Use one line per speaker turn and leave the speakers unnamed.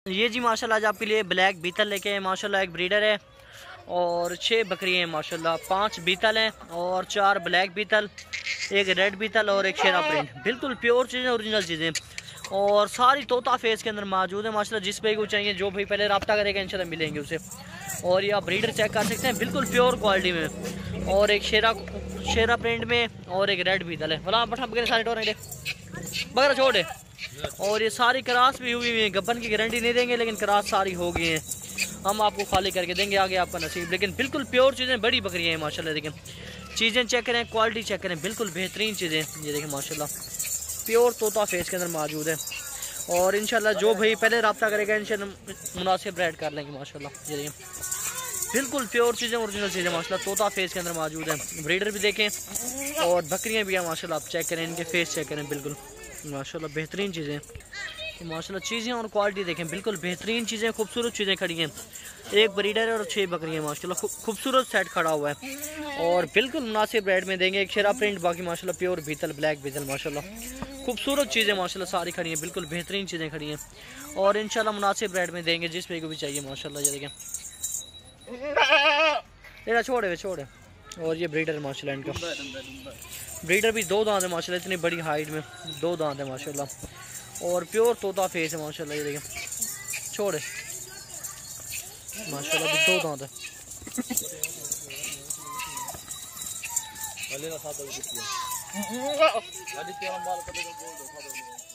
ये जी माशाल्लाह आज आपके लिए ब्लैक बीतल लेके आए माशाल्लाह। एक ब्रीडर है और 6 बकरियाँ हैं माशाल्लाह। 5 बीतल हैं और 4 ब्लैक बीतल, एक रेड बीतल और एक शेरा प्रिंट। बिल्कुल प्योर चीज़ें, ओरिजिनल चीज़ें और सारी तोता फेस के अंदर मौजूद है माशाल्लाह। जिस भाई को चाहिए, जो भाई पहले रब्ता करेगा इंशाल्लाह मिलेंगे उसे। और ये आप ब्रीडर चेक कर सकते हैं, बिल्कुल प्योर क्वालिटी में। और एक शेरा प्रिंट में और एक रेड बीतल है। बोला बठा बगैर सारे टोर बगैर छोड़े। और ये सारी क्रास भी हुई है। गब्बन की गारंटी नहीं देंगे लेकिन क्रास सारी हो गई हैं। हम आपको खाली करके देंगे, आगे आपका नसीब। लेकिन बिल्कुल प्योर चीज़ें, बड़ी बकरियाँ हैं माशाल्लाह। देखें चीज़ें चेक करें, क्वालिटी चेक करें, बिल्कुल बेहतरीन चीज़ें। ये देखें माशाल्लाह प्योर तोता फेस के अंदर मौजूद है। और इंशाल्लाह जो भाई पहले रब्ता करेगा इंशाल्लाह मुनासिब रेट कर लेंगे माशाल्लाह। ये देखें बिल्कुल प्योर चीज़ें, ओरिजिनल चीज़ें माशाल्लाह तोता फेस के अंदर मौजूद है। ब्रीडर भी देखें और बकरियाँ भी हैं माशाल्लाह। आप चेक करें, इनके फेस चेक करें, बिल्कुल माशाल्लाह बेहतरीन चीज़ें माशाल्लाह। चीज़ें और क्वालिटी देखें, बिल्कुल बेहतरीन चीज़ें, खूबसूरत चीज़ें खड़ी हैं। एक ब्रीडर है और 6 बकरियाँ माशाल्लाह। खूबसूरत सेट खड़ा हुआ है और बिल्कुल मुनासिब रेट में देंगे। एक शेरा प्रिंट, बाकी माशाल्लाह प्योर बीतल, ब्लैक बीतल माशाल्लाह। खूबसूरत चीज़ें माशाल्लाह सारी खड़ी हैं, बिल्कुल बेहतरीन चीज़ें खड़ी हैं और इंशाल्लाह मुनासिब रेट में देंगे जिस पे को भी चाहिए माशाल्लाह। ये देखें तेरा छोड़े। और ये ब्रीडर माशाल्लाह, इनका ब्रीडर भी 2 दांत है माशाल्लाह। इतनी बड़ी हाइट में 2 दांत है माशाल्लाह और प्योर तोता फेस है माशाल्लाह। ये देखें छोड़े माशाल्लाह, भी 2 दांत है।